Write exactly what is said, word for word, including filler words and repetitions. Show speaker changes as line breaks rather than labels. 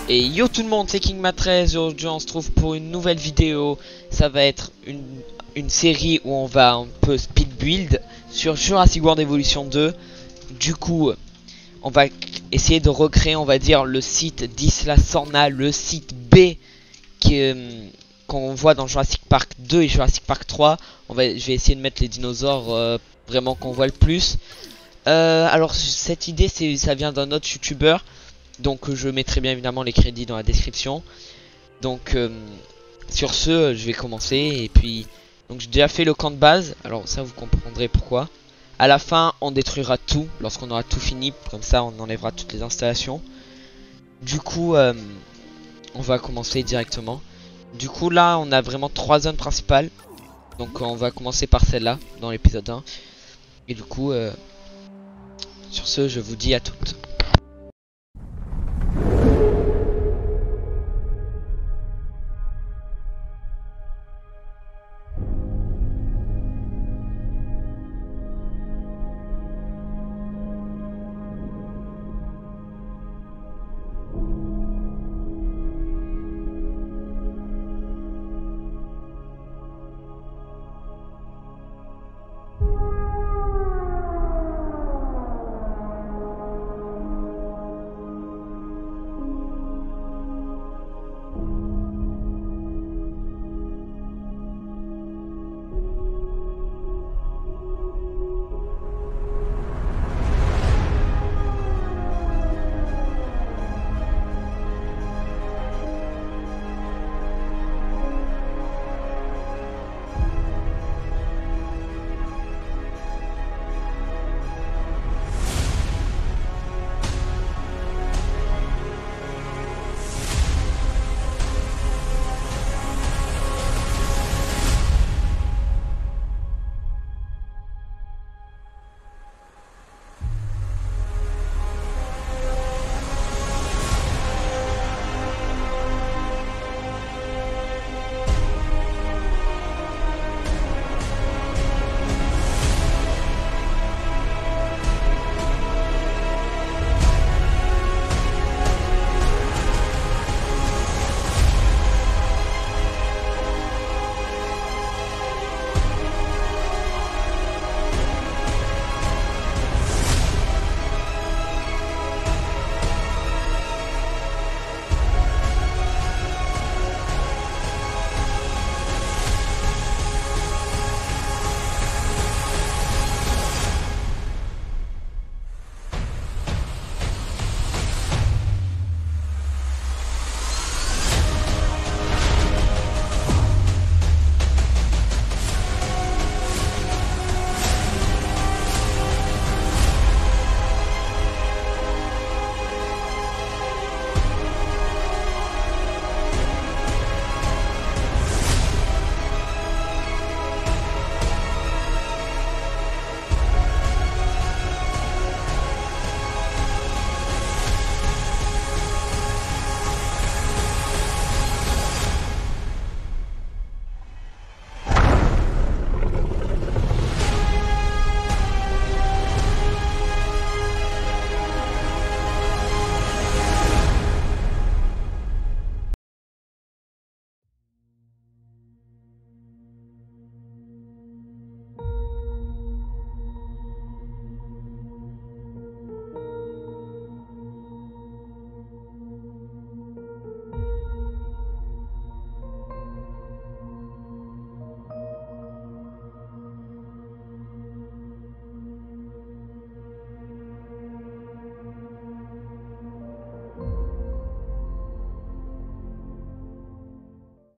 Et yo tout le monde, c'est King Matrez. Aujourd'hui on se trouve pour une nouvelle vidéo. Ça va être une, une série où on va un peu speed build sur Jurassic World Evolution deux. Du coup on va essayer de recréer, on va dire, le site d'Isla Sorna, le site B qu'on voit dans Jurassic Park deux et Jurassic Park trois. On va, je vais essayer de mettre les dinosaures euh, vraiment qu'on voit le plus. Euh, alors cette idée, c'est, ça vient d'un autre youtubeur. Donc je mettrai bien évidemment les crédits dans la description. Donc euh, sur ce, je vais commencer. Et puis, donc j'ai déjà fait le camp de base. Alors ça, vous comprendrez pourquoi. À la fin, on détruira tout lorsqu'on aura tout fini. Comme ça, on enlèvera toutes les installations. Du coup, euh, on va commencer directement. Du coup, là, on a vraiment trois zones principales. Donc on va commencer par celle-là dans l'épisode un. Et du coup, euh, sur ce, je vous dis à toutes.